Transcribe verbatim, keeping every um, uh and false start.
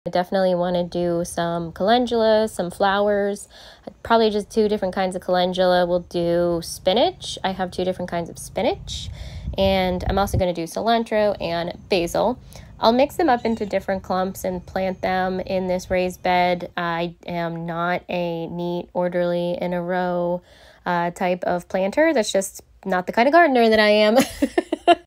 I definitely want to do some calendula, some flowers, probably just two different kinds of calendula. We'll do spinach. I have two different kinds of spinach, and I'm also going to do cilantro and basil. I'll mix them up into different clumps and plant them in this raised bed. I am not a neat, orderly, in a row uh, type of planter. That's just not the kind of gardener that I am.